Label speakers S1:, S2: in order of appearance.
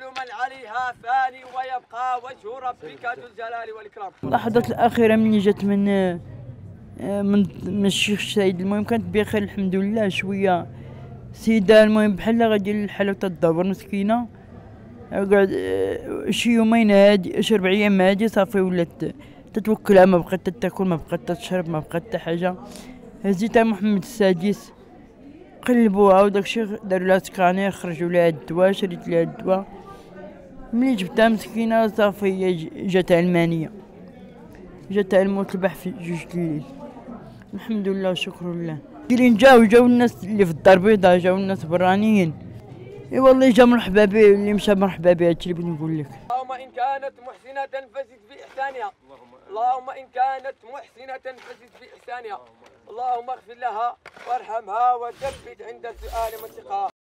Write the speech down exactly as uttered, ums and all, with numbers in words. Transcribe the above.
S1: من عليها فاني ويبقى وجه ربك ذو الجلال والإكرام.
S2: اللحظات الأخيرة مني جات من من من الشيخ سعيد، المهم كانت بخير الحمد لله شوية. سيدة المهم بحال غادي للحالة تاع الدبر مسكينة، قعد شي يومين هادي شي ربع أيام هادي صافي ولات تتوكلها، ما بقات تاكل ما بقات تشرب ما بقات حتى حاجة. هزيتها محمد السادس قلبوها وداكشي، داروا لها سكانير خرجوا لها الدواء، شريت لها الدواء. ملي جبتها مسكينة صافي هي جاتها المانية، جاتها الموت البح في جوج الليل. الحمد لله وشكر لله. كاين جاو جاو الناس اللي في الدار البيضاء، جاو الناس برانيين. اي والله جا مرحبا به، اللي مشى مرحبا به، هادشي اللي بغيت نقول لك.
S1: اللهم إن كانت محسنة فزد في إحسانها، اللهم إن كانت محسنة فزد في إحسانها، اللهم اغفر لها وارحمها وثبت عند سؤال منطقها.